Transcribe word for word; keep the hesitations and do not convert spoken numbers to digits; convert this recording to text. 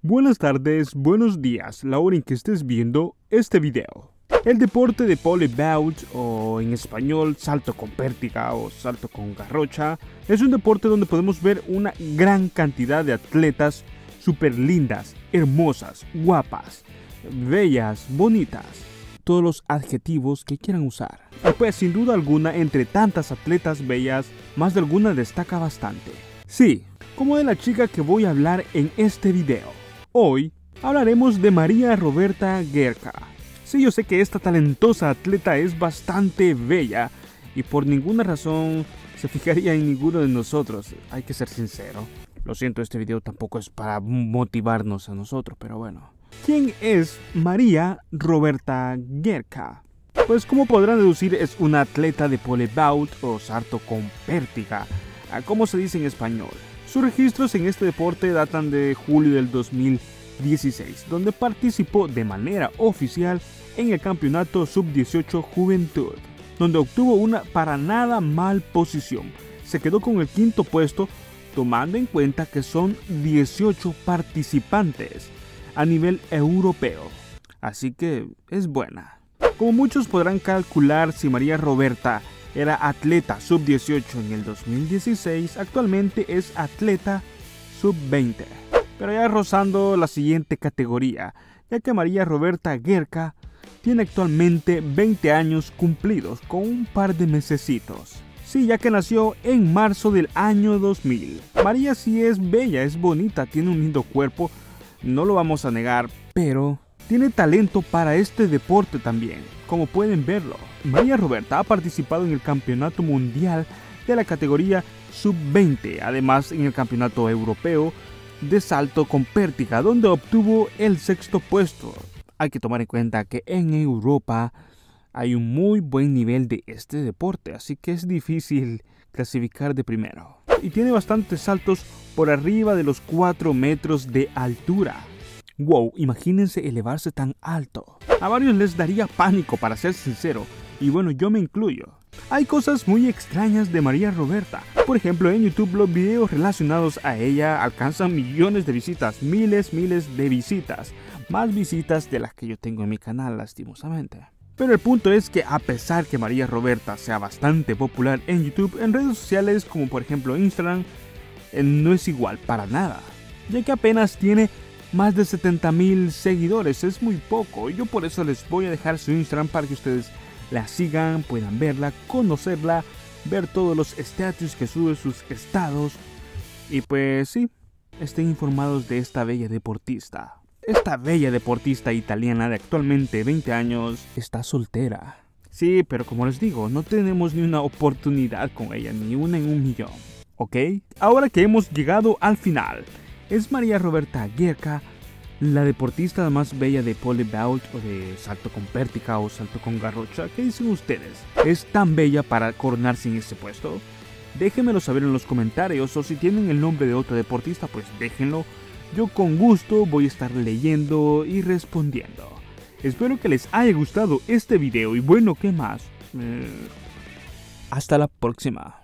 Buenas tardes, buenos días, la hora en que estés viendo este video. El deporte de pole vault, o en español salto con pértiga o salto con garrocha, es un deporte donde podemos ver una gran cantidad de atletas súper lindas, hermosas, guapas, bellas, bonitas, todos los adjetivos que quieran usar. Y pues sin duda alguna, entre tantas atletas bellas, más de alguna destaca bastante. Sí, como de la chica que voy a hablar en este video. Hoy hablaremos de María Roberta Guerca. Sí, yo sé que esta talentosa atleta es bastante bella y por ninguna razón se fijaría en ninguno de nosotros, hay que ser sincero. Lo siento, este video tampoco es para motivarnos a nosotros, pero bueno. ¿Quién es María Roberta Guerca? Pues como podrán deducir, es una atleta de pole vault o salto con pértiga, como se dice en español. Sus registros en este deporte datan de julio del dos mil dieciséis, donde participó de manera oficial en el campeonato sub dieciocho Juventud, donde obtuvo una para nada mal posición. Se quedó con el quinto puesto, tomando en cuenta que son dieciocho participantes a nivel europeo, así que es buena. Como muchos podrán calcular, si María Roberta era atleta sub dieciocho en el dos mil dieciséis, actualmente es atleta sub veinte, pero ya rozando la siguiente categoría, ya que María Roberta Guerca tiene actualmente veinte años cumplidos con un par de mesecitos. Sí, ya que nació en marzo del año dos mil. María sí es bella, es bonita, tiene un lindo cuerpo, no lo vamos a negar, pero tiene talento para este deporte también, como pueden verlo. María Roberta ha participado en el Campeonato Mundial de la categoría sub veinte, además en el Campeonato Europeo de Salto con Pértiga, donde obtuvo el sexto puesto. Hay que tomar en cuenta que en Europa hay un muy buen nivel de este deporte, así que es difícil clasificar de primero. Y tiene bastantes saltos por arriba de los cuatro metros de altura. Wow, imagínense elevarse tan alto. A varios les daría pánico, para ser sincero, y bueno, yo me incluyo. Hay cosas muy extrañas de María Roberta. Por ejemplo, en YouTube los videos relacionados a ella alcanzan millones de visitas, miles, miles de visitas. Más visitas de las que yo tengo en mi canal, lastimosamente. Pero el punto es que a pesar que María Roberta sea bastante popular en YouTube, en redes sociales como por ejemplo Instagram, eh, no es igual para nada, ya que apenas tiene más de setenta mil seguidores, es muy poco. Yo por eso les voy a dejar su Instagram para que ustedes la sigan, puedan verla, conocerla, ver todos los estatus que sube, sus estados, y pues sí, estén informados de esta bella deportista. Esta bella deportista italiana de actualmente veinte años está soltera. Sí, pero como les digo, no tenemos ni una oportunidad con ella, ni una en un millón, ¿ok? Ahora que hemos llegado al final, ¿es María Roberta Guerca la deportista más bella de pole vault o de salto con pértiga o salto con garrocha? ¿Qué dicen ustedes? ¿Es tan bella para coronarse en ese puesto? Déjenmelo saber en los comentarios, o si tienen el nombre de otra deportista, pues déjenlo. Yo con gusto voy a estar leyendo y respondiendo. Espero que les haya gustado este video y bueno, ¿qué más? Eh, hasta la próxima.